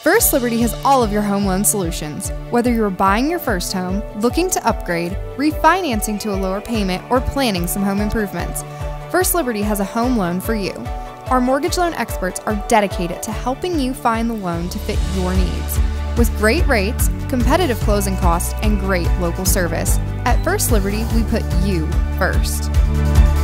First Liberty has all of your home loan solutions. Whether you're buying your first home, looking to upgrade, refinancing to a lower payment, or planning some home improvements, First Liberty has a home loan for you. Our mortgage loan experts are dedicated to helping you find the loan to fit your needs. With great rates, competitive closing costs, and great local service, at First Liberty, we put you first.